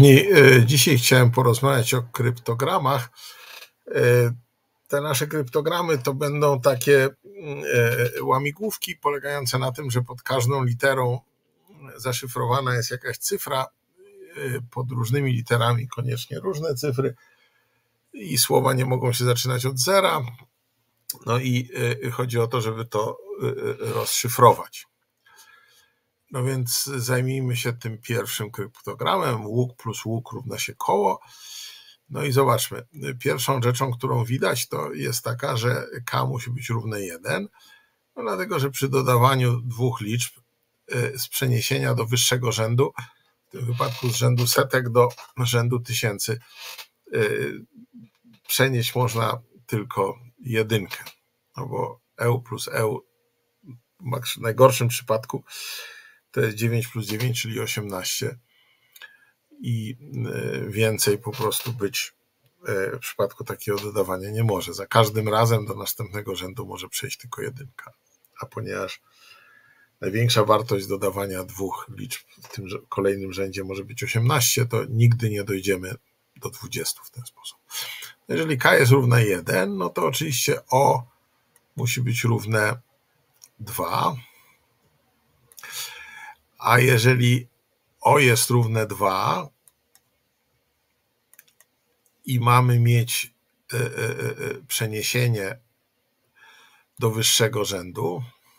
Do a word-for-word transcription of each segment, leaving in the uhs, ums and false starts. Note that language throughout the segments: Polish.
Kochani, dzisiaj chciałem porozmawiać o kryptogramach. Te nasze kryptogramy to będą takie łamigłówki polegające na tym, że pod każdą literą zaszyfrowana jest jakaś cyfra, pod różnymi literami koniecznie różne cyfry i słowa nie mogą się zaczynać od zera. No i chodzi o to, żeby to rozszyfrować. No więc zajmijmy się tym pierwszym kryptogramem. Łuk plus łuk równa się koło. No i zobaczmy. Pierwszą rzeczą, którą widać, to jest taka, że k musi być równe jeden. No dlatego, że przy dodawaniu dwóch liczb z przeniesienia do wyższego rzędu, w tym wypadku z rzędu setek do rzędu tysięcy, przenieść można tylko jedynkę. No bo e plus e w najgorszym przypadku to jest dziewięć plus dziewięć, czyli osiemnaście i więcej po prostu być w przypadku takiego dodawania nie może. Za każdym razem do następnego rzędu może przejść tylko jedynka. A ponieważ największa wartość dodawania dwóch liczb w tym kolejnym rzędzie może być osiemnaście, to nigdy nie dojdziemy do dwudziestu w ten sposób. Jeżeli k jest równe jeden, no to oczywiście o musi być równe dwa. A jeżeli o jest równe dwa i mamy mieć przeniesienie do wyższego rzędu,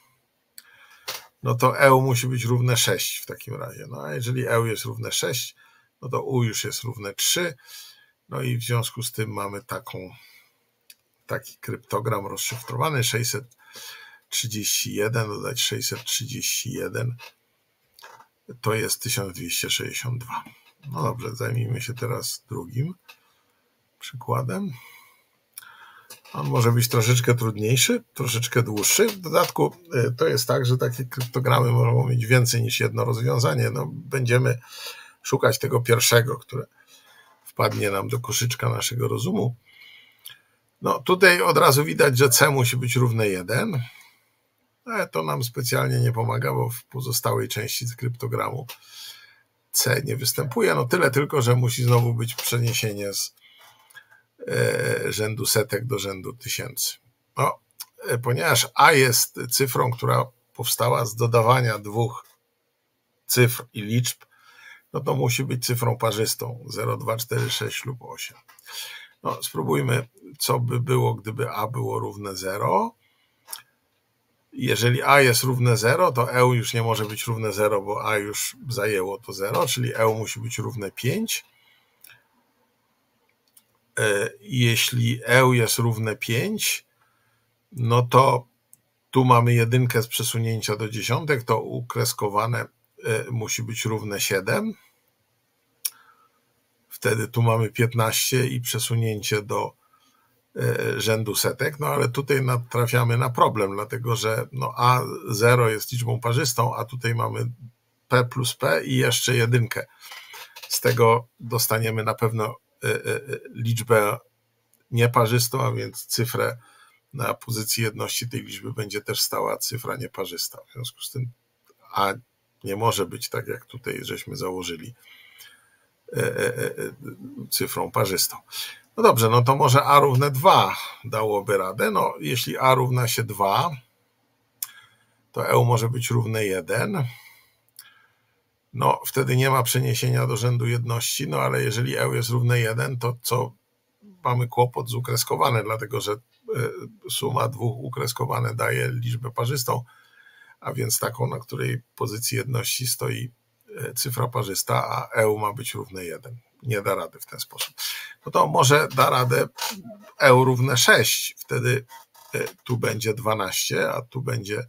no to e musi być równe sześć w takim razie. No a jeżeli e jest równe sześć, no to u już jest równe trzy. No i w związku z tym mamy taką, taki kryptogram rozszyfrowany. sześćset trzydzieści jeden dodać sześćset trzydzieści jeden to jest tysiąc dwieście sześćdziesiąt dwa. No dobrze, zajmijmy się teraz drugim przykładem. On może być troszeczkę trudniejszy, troszeczkę dłuższy. W dodatku to jest tak, że takie kryptogramy mogą mieć więcej niż jedno rozwiązanie. No, będziemy szukać tego pierwszego, które wpadnie nam do koszyczka naszego rozumu. No tutaj od razu widać, że c musi być równe jeden. Ale to nam specjalnie nie pomaga, bo w pozostałej części kryptogramu c nie występuje. No tyle tylko, że musi znowu być przeniesienie z rzędu setek do rzędu tysięcy. No, ponieważ a jest cyfrą, która powstała z dodawania dwóch cyfr i liczb, no to musi być cyfrą parzystą zero, dwa, cztery, sześć lub osiem. No, spróbujmy, co by było, gdyby a było równe zero. Jeżeli a jest równe zero, to e już nie może być równe zero, bo a już zajęło to zero, czyli e musi być równe pięć. Jeśli e jest równe pięć, no to tu mamy jedynkę z przesunięcia do dziesiątek, to ukreskowane musi być równe siedem. Wtedy tu mamy piętnaście i przesunięcie do rzędu setek, no ale tutaj natrafiamy na problem, dlatego że no a zero jest liczbą parzystą, a tutaj mamy p plus p i jeszcze jedynkę. Z tego dostaniemy na pewno liczbę nieparzystą, a więc cyfrę na pozycji jedności tej liczby będzie też stała cyfra nieparzysta. W związku z tym a nie może być tak, jak tutaj żeśmy założyli, cyfrą parzystą. No dobrze, no to może a równe dwa dałoby radę. No jeśli a równa się dwa, to e może być równe jeden. No wtedy nie ma przeniesienia do rzędu jedności, no ale jeżeli e jest równe jeden, to co? Mamy kłopot z ukreskowane, dlatego że suma dwóch ukreskowane daje liczbę parzystą, a więc taką, na której pozycji jedności stoi cyfra parzysta, a e ma być równe jeden. Nie da rady w ten sposób. No to może da radę e równe sześć. Wtedy tu będzie dwanaście, a tu będzie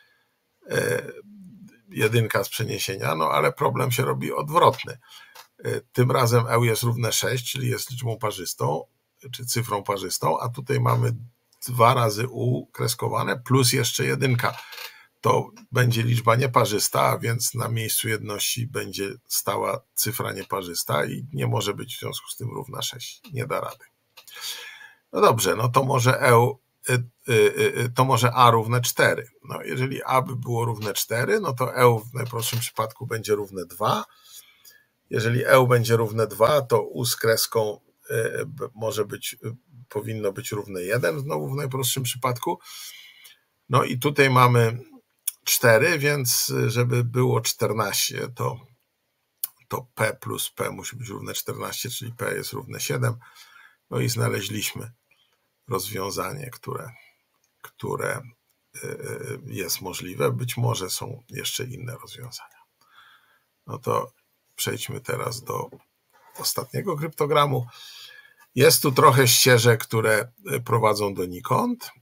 jedynka z przeniesienia, no ale problem się robi odwrotny. Tym razem e jest równe sześć, czyli jest liczbą parzystą, czy cyfrą parzystą, a tutaj mamy dwa razy u kreskowane plus jeszcze jedynka. To będzie liczba nieparzysta, a więc na miejscu jedności będzie stała cyfra nieparzysta i nie może być w związku z tym równa sześć. Nie da rady. No dobrze, no to może e, to może a równe cztery. No jeżeli a by było równe cztery, no to e w najprostszym przypadku będzie równe dwa. Jeżeli E będzie równe dwa, to U z kreską może być, powinno być równe jeden, znowu w najprostszym przypadku. No i tutaj mamy cztery, więc żeby było czternaście, to, to P plus P musi być równe czternaście, czyli P jest równe siedem. No i znaleźliśmy rozwiązanie, które, które jest możliwe. Być może są jeszcze inne rozwiązania. No to przejdźmy teraz do ostatniego kryptogramu. Jest tu trochę ścieżek, które prowadzą donikąd.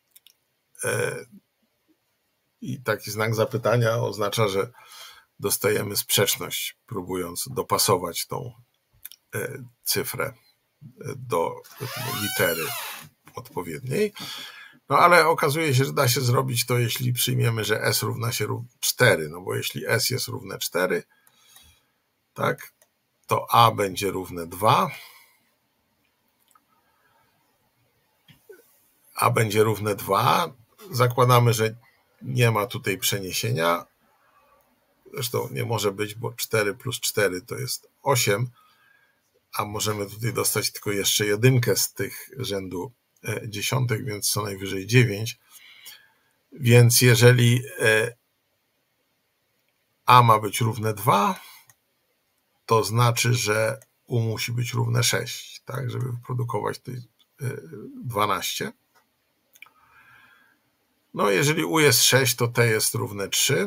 I taki znak zapytania oznacza, że dostajemy sprzeczność, próbując dopasować tą cyfrę do litery odpowiedniej. No ale okazuje się, że da się zrobić to, jeśli przyjmiemy, że S równa się cztery, no bo jeśli S jest równe cztery, tak, to A będzie równe dwa, A będzie równe dwa, zakładamy, że nie ma tutaj przeniesienia, zresztą nie może być, bo cztery plus cztery to jest osiem, a możemy tutaj dostać tylko jeszcze jedynkę z tych rzędu dziesiątek, więc co najwyżej dziewięć. Więc jeżeli A ma być równe dwa, to znaczy, że U musi być równe sześć, tak, żeby wyprodukować tutaj dwanaście. No jeżeli U jest sześć, to T jest równe trzy,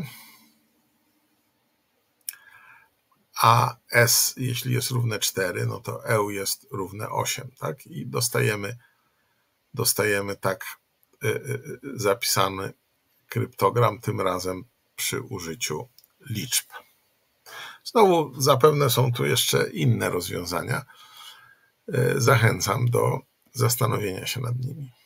a S, jeśli jest równe cztery, no to E jest równe osiem, tak, i dostajemy, dostajemy tak zapisany kryptogram, tym razem przy użyciu liczb. Znowu zapewne są tu jeszcze inne rozwiązania. Zachęcam do zastanowienia się nad nimi.